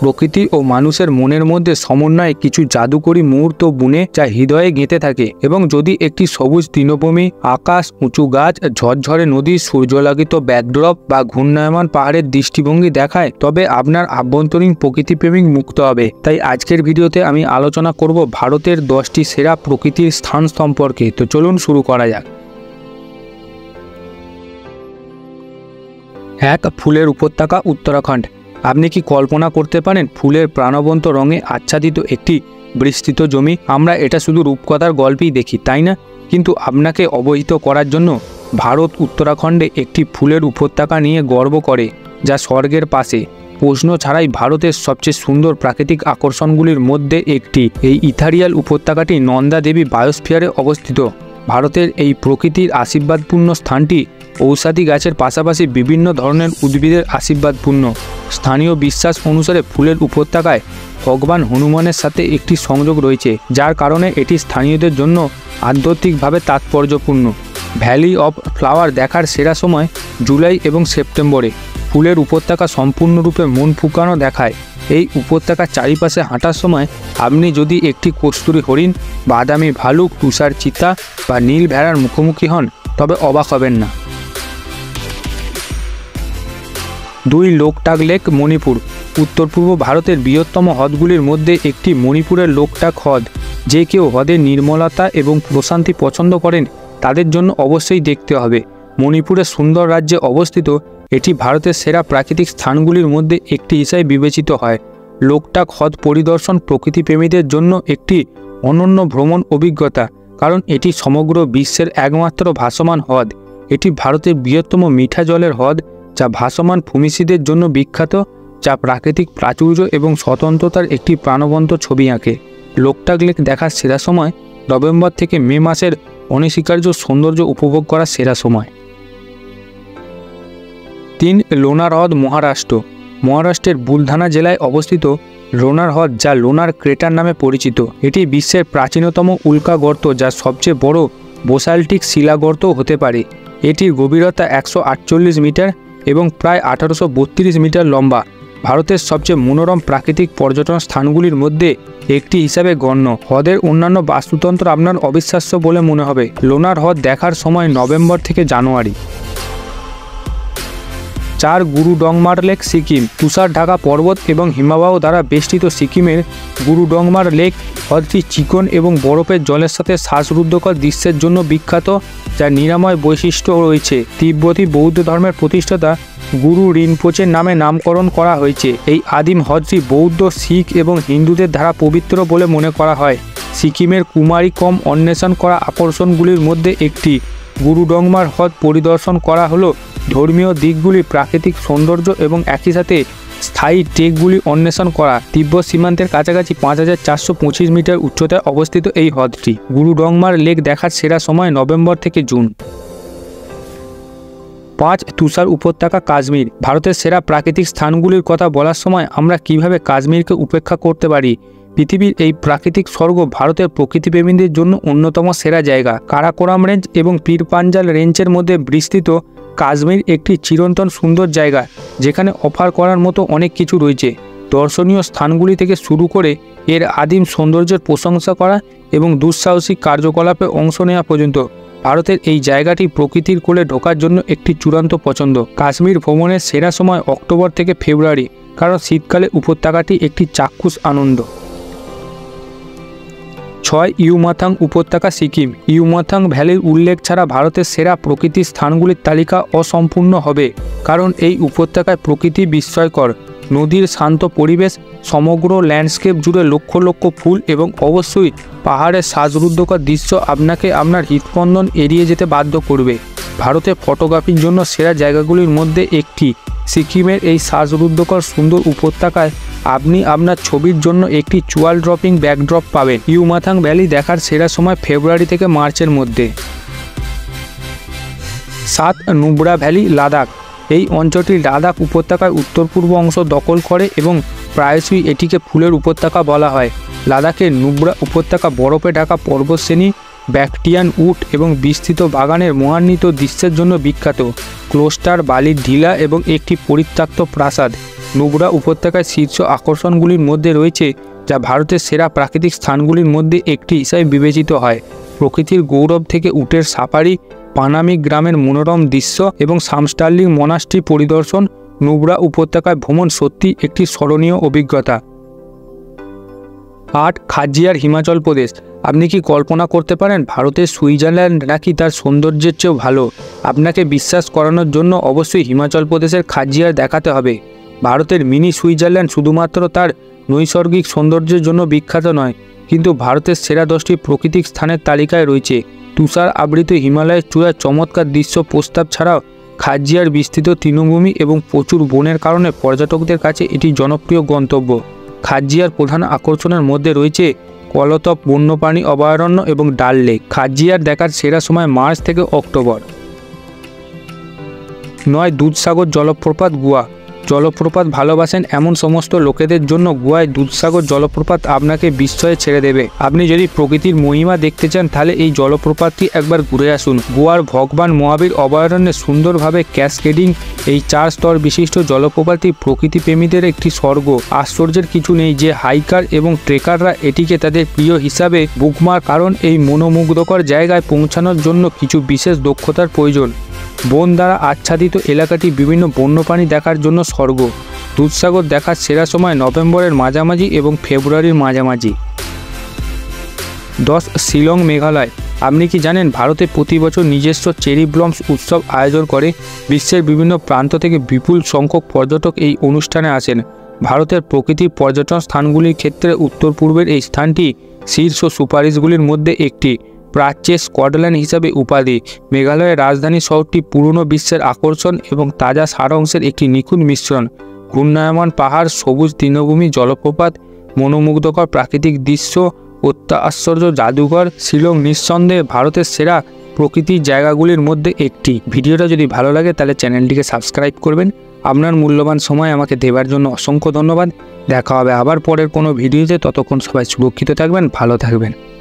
প্রকৃতি ও মানুষের মনের মধ্যে সমন্বয়ে কিছু জাদুকরী মুহূর্ত বুনে যা হৃদয়ে গেঁথে থাকে। এবং যদি একটি সবুজ তৃণভূমি, আকাশ, উঁচু গাছ, ঝরঝরে নদী, সূর্যলাগিত ব্যাকড্রপ বা ঘূর্ণায়মান পাহাড়ের দৃষ্টিভঙ্গি দেখায়, তবে আপনার আভ্যন্তরীণ প্রকৃতিপ্রেমিক মুক্ত হবে। তাই আজকের ভিডিওতে আমি আলোচনা করব ভারতের 10টি সেরা প্রকৃতির স্থান সম্পর্কে। তো চলুন শুরু করা যাক। 1. ফুলের উপত্যকা, উত্তরাখণ্ড। আপনি কি কল্পনা করতে পারেন ফুলের প্রাণবন্ত রঙে আচ্ছাদিত একটি বিস্তৃত জমি? আমরা এটা শুধু রূপকথার গল্পেই দেখি, তাই না? কিন্তু আপনাকে অবহিত করার জন্য ভারত উত্তরাখণ্ডে একটি ফুলের উপত্যকা নিয়ে গর্ব করে, যা স্বর্গের পাশে। প্রশ্ন ছাড়াই ভারতের সবচেয়ে সুন্দর প্রাকৃতিক আকর্ষণগুলির মধ্যে একটি। এই ইথারিয়াল উপত্যকাটি নন্দা দেবী বায়োস্ফিয়ারে অবস্থিত। ভারতের এই প্রকৃতির আশীর্বাদপূর্ণ স্থানটি ঔষধি গাছের পাশাপাশি বিভিন্ন ধরনের উদ্ভিদের আশীর্বাদপূর্ণ। স্থানীয় বিশ্বাস অনুসারে ফুলের উপত্যকায় ভগবান হনুমানের সাথে একটি সংযোগ রয়েছে, যার কারণে এটি স্থানীয়দের জন্য আধ্যাত্মিকভাবে তাৎপর্যপূর্ণ। ভ্যালি অফ ফ্লাওয়ার দেখার সেরা সময় জুলাই এবং সেপ্টেম্বরে। ফুলের উপত্যকা সম্পূর্ণরূপে মন ফুঁকানো দেখায়। এই উপত্যকার চারিপাশে হাঁটার সময় আপনি যদি একটি কস্তুরী হরিণ, বাদামি ভালুক, তুষার চিতা বা নীল ভেড়ার মুখোমুখি হন, তবে অবাক হবেন না। 2. লোকটাক লেক, মণিপুর। উত্তর পূর্ব ভারতের বৃহত্তম হ্রদগুলির মধ্যে একটি মণিপুরের লোকটাক হ্রদ। যে কেউ হ্রদের নির্মলতা এবং প্রশান্তি পছন্দ করেন, তাদের জন্য অবশ্যই দেখতে হবে। মণিপুরের সুন্দর রাজ্যে অবস্থিত এটি ভারতের সেরা প্রাকৃতিক স্থানগুলির মধ্যে একটি হিসাবে বিবেচিত হয়। লোকটাক হ্রদ পরিদর্শন প্রকৃতিপ্রেমীদের জন্য একটি অনন্য ভ্রমণ অভিজ্ঞতা, কারণ এটি সমগ্র বিশ্বের একমাত্র ভাসমান হ্রদ। এটি ভারতের বৃহত্তম মিঠা জলের হ্রদ, যা ভাসমান ভূমিশিদের জন্য বিখ্যাত, যা প্রাকৃতিক প্রাচুর্য এবং স্বতন্ত্রতার একটি প্রাণবন্ত ছবি আঁকে। লোকটাক লেক দেখার সেরা সময় নভেম্বর থেকে মে মাসের অনস্বীকার্য সৌন্দর্য উপভোগ করার সেরা সময়। 3. লোনার হ্রদ, মহারাষ্ট্র। মহারাষ্ট্রের বুলধানা জেলায় অবস্থিত লোনার হ্রদ, যা লোনার ক্রেটার নামে পরিচিত, এটি বিশ্বের প্রাচীনতম উল্কা গর্ত, যা সবচেয়ে বড় বেসাল্টিক শিলাগর্ত হতে পারে। এটির গভীরতা 148 মিটার এবং প্রায় 1832 মিটার লম্বা। ভারতের সবচেয়ে মনোরম প্রাকৃতিক পর্যটন স্থানগুলির মধ্যে একটি হিসাবে গণ্য। হ্রদের অন্যান্য বাস্তুতন্ত্র আপনার অবিশ্বাস্য বলে মনে হবে। লোনার হ্রদ দেখার সময় নভেম্বর থেকে জানুয়ারি। 4. গুরুডংমার লেক, সিকিম। তুষার ঢাকা পর্বত এবং হিমবাহ দ্বারা বেষ্টিত সিকিমের গুরুডংমার লেক হ্রদটি চিকন এবং বরফের জলের সাথে শ্বাসরুদ্ধকর দৃশ্যের জন্য বিখ্যাত, যার নিরাময় বৈশিষ্ট্য রয়েছে। তিব্বতী বৌদ্ধ ধর্মের প্রতিষ্ঠাতা গুরু রিনপোচের নামে নামকরণ করা হয়েছে। এই আদিম হ্রদটি বৌদ্ধ, শিখ এবং হিন্দুদের দ্বারা পবিত্র বলে মনে করা হয়। সিকিমের কুমারী কম অন্বেষণ করা আকর্ষণগুলির মধ্যে একটি। গুরুডংমার হ্রদ পরিদর্শন করা হলো ধর্মীয় দিকগুলি, প্রাকৃতিক সৌন্দর্য এবং একই সাথে স্থায়ী ট্রেকগুলি অন্বেষণ করা। তিব্বত সীমান্তের কাছাকাছি 5425 মিটার উচ্চতায় অবস্থিত এই হ্রদটি। গুরুডংমার লেক দেখার সেরা সময় নভেম্বর থেকে জুন। 5. তুষার উপত্যকা, কাশ্মীর। ভারতের সেরা প্রাকৃতিক স্থানগুলির কথা বলার সময় আমরা কিভাবে কাশ্মীরকে উপেক্ষা করতে পারি? পৃথিবীর এই প্রাকৃতিক স্বর্গ ভারতের প্রকৃতিপ্রেমীদের জন্য অন্যতম সেরা জায়গা। কারাকোরাম রেঞ্জ এবং পীর পাঞ্জাল রেঞ্জের মধ্যে বিস্তৃত কাশ্মীর একটি চিরন্তন সুন্দর জায়গা, যেখানে অফার করার মতো অনেক কিছু রয়েছে। দর্শনীয় স্থানগুলি থেকে শুরু করে এর আদিম সৌন্দর্যের প্রশংসা করা এবং দুঃসাহসিক কার্যকলাপে অংশ নেওয়া পর্যন্ত, ভারতের এই জায়গাটি প্রকৃতির কোলে ঢোকার জন্য একটি চূড়ান্ত পছন্দ। কাশ্মীর ভ্রমণের সেরা সময় অক্টোবর থেকে ফেব্রুয়ারি, কারণ শীতকালে উপত্যকাটি একটি চাক্ষুষ আনন্দ। 6. ইউমাথাং উপত্যকা, সিকিম। ইউমাথাং ভ্যালির উল্লেখ ছাড়া ভারতের সেরা প্রকৃতির স্থানগুলির তালিকা অসম্পূর্ণ হবে, কারণ এই উপত্যকায় প্রকৃতি বিস্ময়কর। নদীর শান্ত পরিবেশ, সমগ্র ল্যান্ডস্কেপ জুড়ে লক্ষ লক্ষ ফুল এবং অবশ্যই পাহাড়ের শ্বাসরুদ্ধকর দৃশ্য আপনাকে আপনার হৃদস্পন্দন এড়িয়ে যেতে বাধ্য করবে। ভারতে ফটোগ্রাফির জন্য সেরা জায়গাগুলির মধ্যে একটি। সিকিমের এই শ্বাসরুদ্ধকর সুন্দর উপত্যকায় আপনি আপনার ছবির জন্য একটি চুয়াল ড্রপিং ব্যাকড্রপ পাবেন। ইউমাথাং ভ্যালি দেখার সেরা সময় ফেব্রুয়ারি থেকে মার্চের মধ্যে। 7. নুব্রা ভ্যালি, লাদাখ। এই অঞ্চলটি লাদাখ উপত্যকার উত্তর পূর্ব অংশ দখল করে এবং প্রায়শই এটিকে ফুলের উপত্যকা বলা হয়। লাদাখের নুব্রা উপত্যকা বরফে ঢাকা পর্বতশ্রেণী, ব্যাকটিয়ান উট এবং বিস্তৃত বাগানের মহান্বিত দৃশ্যের জন্য বিখ্যাত। ক্লোস্টার, বালির ঢিলা এবং একটি পরিত্যক্ত প্রাসাদ নুব্রা উপত্যকায় শীর্ষ আকর্ষণগুলির মধ্যে রয়েছে, যা ভারতের সেরা প্রাকৃতিক স্থানগুলির মধ্যে একটি হিসাবে বিবেচিত হয়। প্রকৃতির গৌরব থেকে উটের সাফারি, পানামি গ্রামের মনোরম দৃশ্য এবং সামস্টার্লিং মনাস্ট্রি পরিদর্শন, নুব্রা উপত্যকায় ভ্রমণ সত্যি একটি স্মরণীয় অভিজ্ঞতা। 8. খাজিয়ার হিমাচল প্রদেশ। আপনি কি কল্পনা করতে পারেন ভারতের সুইজারল্যান্ড নাকি তার সৌন্দর্যের চেয়েও ভালো? আপনাকে বিশ্বাস করানোর জন্য অবশ্যই হিমাচল প্রদেশের খাজিয়ার দেখাতে হবে। ভারতের মিনি সুইজারল্যান্ড শুধুমাত্র তার নৈসর্গিক সৌন্দর্যের জন্য বিখ্যাত নয়, কিন্তু ভারতের সেরা 10টি প্রাকৃতিক স্থানের তালিকায় রয়েছে। তুষার আবৃত হিমালয়ের চূড়ার চমৎকার দৃশ্য প্রস্তাব ছাড়াও খাজিয়ার বিস্তৃত তৃণভূমি এবং প্রচুর বনের কারণে পর্যটকদের কাছে এটি জনপ্রিয় গন্তব্য। খাজিয়ার প্রধান আকর্ষণের মধ্যে রয়েছে কলতপ বন্যপ্রাণী অভয়ারণ্য এবং ডাল লেক। খাজিয়ার দেখার সেরা সময় মার্চ থেকে অক্টোবর। 9. দুধসাগর জলপ্রপাত গোয়া। জলপ্রপাত ভালোবাসেন এমন সমস্ত লোকেদের জন্য গোয়ায় দুধসাগর জলপ্রপাত আপনাকে বিস্ময়ে ছেড়ে দেবে। আপনি যদি প্রকৃতির মহিমা দেখতে চান তাহলে এই জলপ্রপাতটি একবার ঘুরে আসুন। গোয়ার ভগবান মহাবীর অভয়ারণ্যে সুন্দরভাবে ক্যাসকেডিং এই 4 স্তর বিশিষ্ট জলপ্রপাতটি প্রকৃতিপ্রেমীদের একটি স্বর্গ। আশ্চর্যের কিছু নেই যে হাইকার এবং ট্রেকাররা এটিকে তাদের প্রিয় হিসাবে বুকমার্ক, কারণ এই মনোমুগ্ধকর জায়গায় পৌঁছানোর জন্য কিছু বিশেষ দক্ষতার প্রয়োজন। বন দ্বারা আচ্ছাদিত এলাকাটি বিভিন্ন বন্যপ্রাণী দেখার জন্য স্বর্গ। দুধসাগর দেখার সেরা সময় নভেম্বরের মাঝামাঝি এবং ফেব্রুয়ারির মাঝামাঝি। 10. শিলং মেঘালয়। আপনি কি জানেন ভারতে প্রতি বছর নিজস্ব চেরি ব্লসম উৎসব আয়োজন করে? বিশ্বের বিভিন্ন প্রান্ত থেকে বিপুল সংখ্যক পর্যটক এই অনুষ্ঠানে আসেন। ভারতের প্রকৃতির পর্যটন স্থানগুলির ক্ষেত্রে উত্তর পূর্বের এই স্থানটি শীর্ষ সুপারিশগুলির মধ্যে একটি। প্রাচ্যের স্কটল্যান্ড হিসাবে উপাধি, মেঘালয়ের রাজধানী শহরটি পুরনো বিশ্বের আকর্ষণ এবং তাজা সারাংশের একটি নিখুঁত মিশ্রণ। ঘূর্ণায়মান পাহাড়, সবুজ তৃণভূমি, জলপ্রপাত, মনোমুগ্ধকর প্রাকৃতিক দৃশ্য, আশ্চর্য জাদুঘর। শিলং নিঃসন্দেহে ভারতের সেরা প্রকৃতির জায়গাগুলির মধ্যে একটি। ভিডিওটা যদি ভালো লাগে তাহলে চ্যানেলটিকে সাবস্ক্রাইব করবেন। আপনার মূল্যবান সময় আমাকে দেওয়ার জন্য অসংখ্য ধন্যবাদ। দেখা হবে আবার পরের কোনো ভিডিওতে। ততক্ষণ সবাই সুরক্ষিত থাকবেন, ভালো থাকবেন।